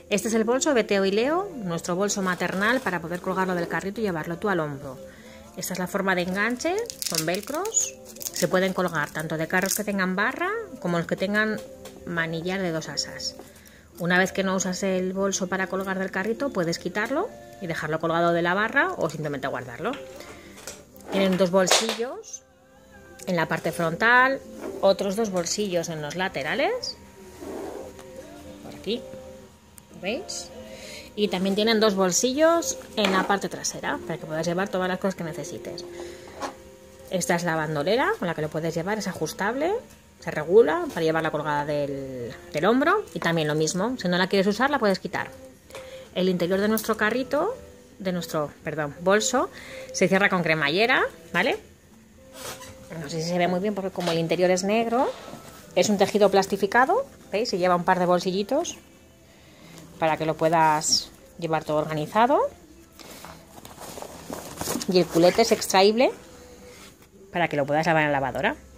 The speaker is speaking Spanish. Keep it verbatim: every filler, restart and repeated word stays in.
Este es el bolso de Teo y Leo, nuestro bolso maternal para poder colgarlo del carrito y llevarlo tú al hombro. Esta es la forma de enganche, son velcros. Se pueden colgar tanto de carros que tengan barra como los que tengan manillar de dos asas. Una vez que no usas el bolso para colgar del carrito, puedes quitarlo y dejarlo colgado de la barra o simplemente guardarlo. Tienen dos bolsillos en la parte frontal, otros dos bolsillos en los laterales, por aquí, ¿veis? Y también tienen dos bolsillos en la parte trasera para que puedas llevar todas las cosas que necesites. Esta es la bandolera con la que lo puedes llevar, es ajustable, se regula para llevarla colgada del, del hombro y también lo mismo, si no la quieres usar la puedes quitar. El interior de nuestro carrito, de nuestro, perdón, bolso, se cierra con cremallera, ¿vale? No sé si se ve muy bien porque como el interior es negro, es un tejido plastificado, ¿veis? Y lleva un par de bolsillitos para que lo puedas llevar todo organizado. Y el culete es extraíble para que lo puedas lavar en la lavadora.